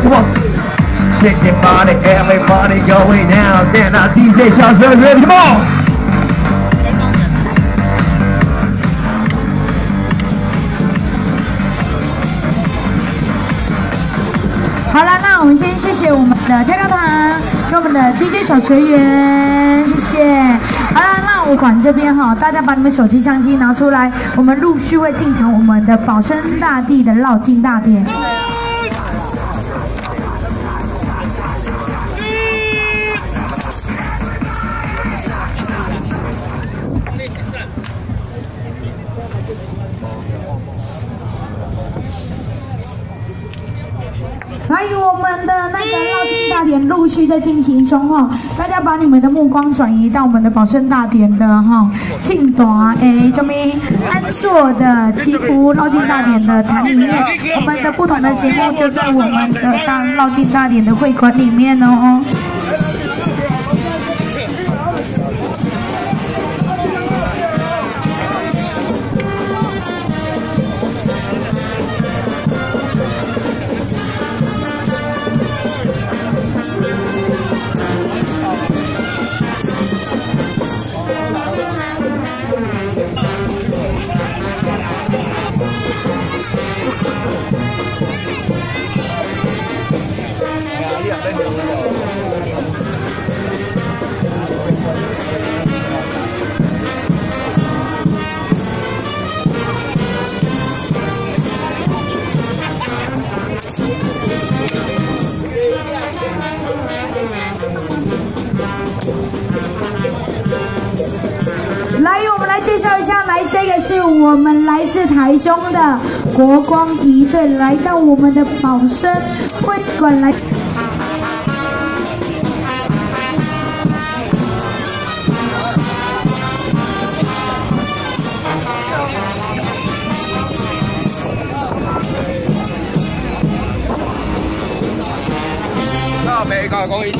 Shake your body, everybody going down. Then our DJ shouts ready, come on. 好了，那我们先谢谢我们的跳跳团跟我们的 DJ 小学员，谢谢。好了，那我馆这边哈，大家把你们手机相机拿出来，我们陆续会进场我们的保生大帝的绕境大典。还有我们的那个绕境大典陆续在进行中哈，大家把你们的目光转移到我们的保生大典的哈庆短这边安坐的祈福绕境大典的坛里面，我们的不同的节目就在我们的大绕境大典的会馆里面哦。介绍一下，来，这个是我们来自台中的国光仪队来到我们的保生会馆来。 那每个公益。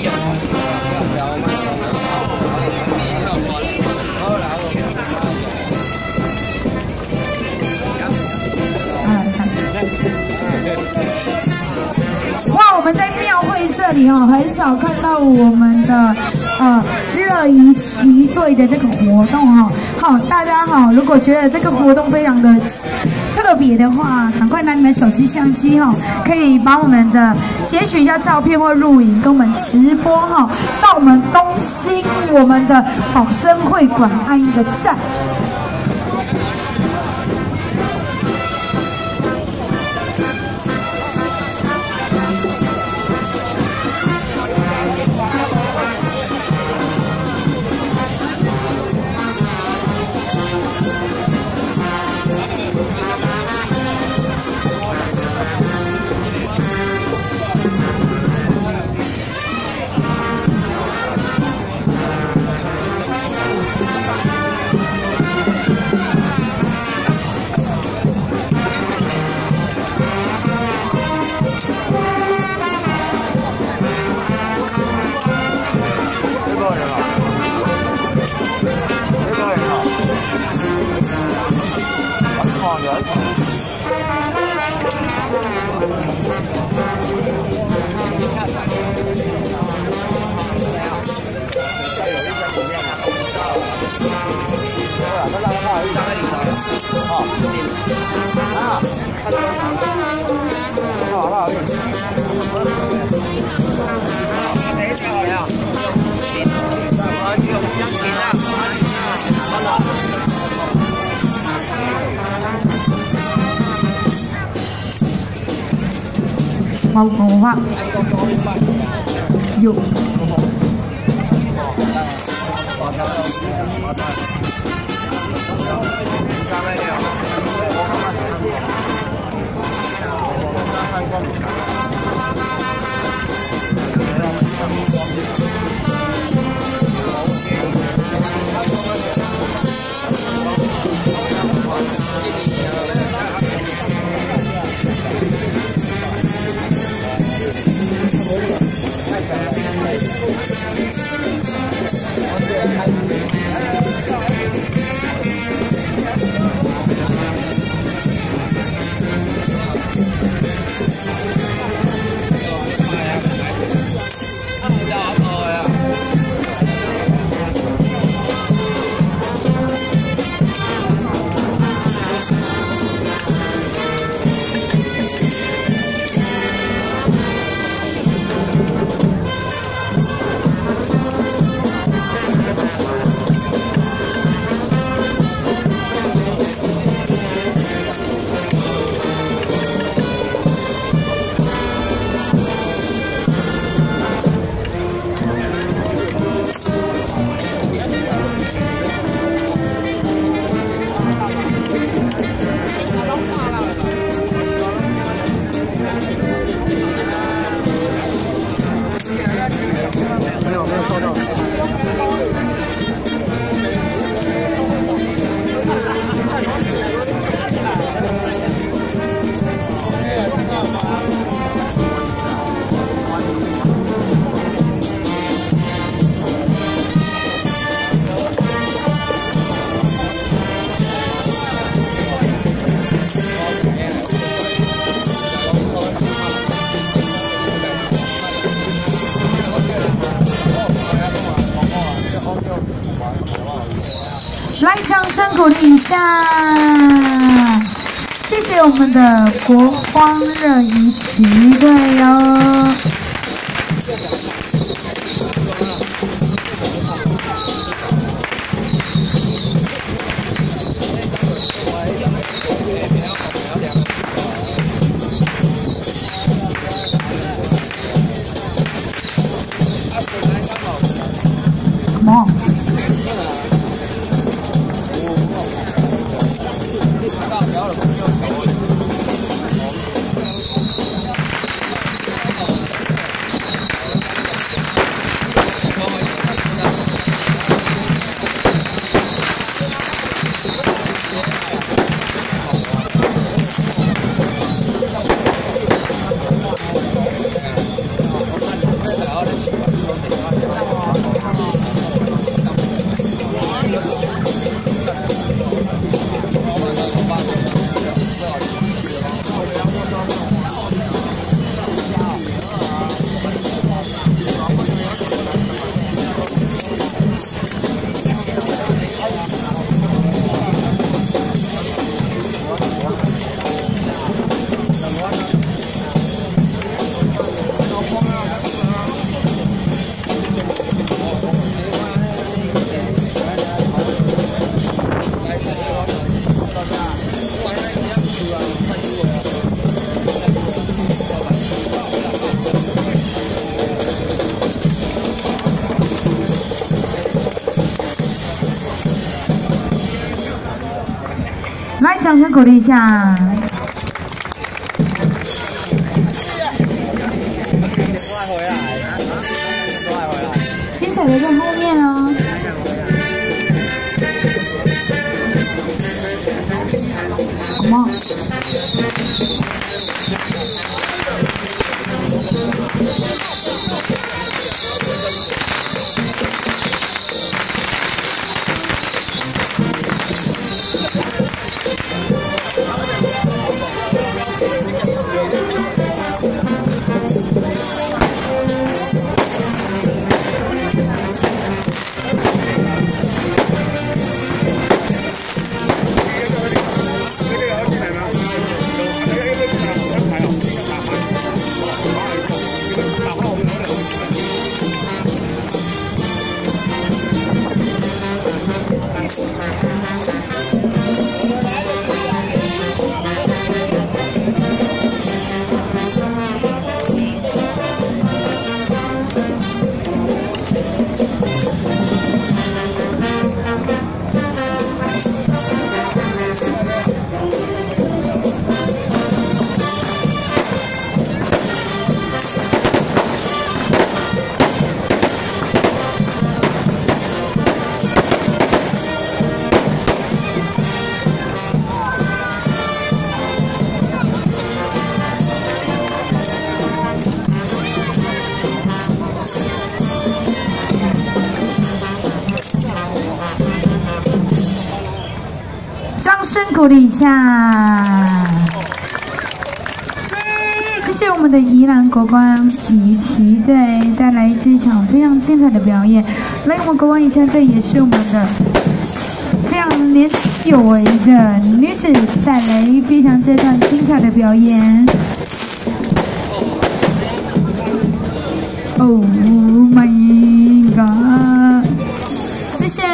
哇，我们在庙会这里哦，很少看到我们的热仪旗队的这个活动哈。好，大家好，如果觉得这个活动非常的特别的话，赶快拿你们手机相机哈，可以把我们的截取一下照片或录影，跟我们直播哈，到我们东兴我们的保生会馆按一个赞。mau ngủ ạ dụ 下，谢谢我们的国光热仪旗队哦。来，掌声鼓励一下。精彩的在后面哦。好吗？掌声鼓励一下，谢谢我们的宜兰国光仪旗队带来这场非常精彩的表演。来，我们国光仪旗队也是我们的非常年轻有为的女子带来非常这段精彩的表演。Oh my god！ 谢谢。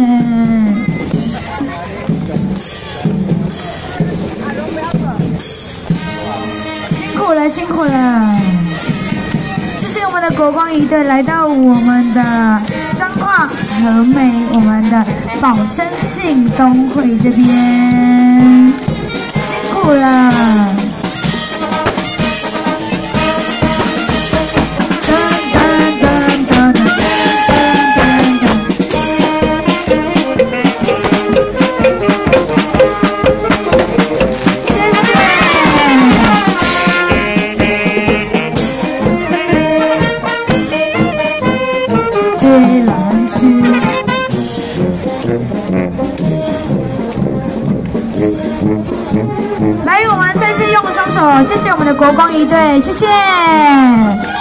辛苦了，谢谢我们的国光仪队来到我们的彰化和美，我们的宝生庆东会这边，辛苦了。来，我们再次用双手，谢谢我们的国光仪队，谢谢。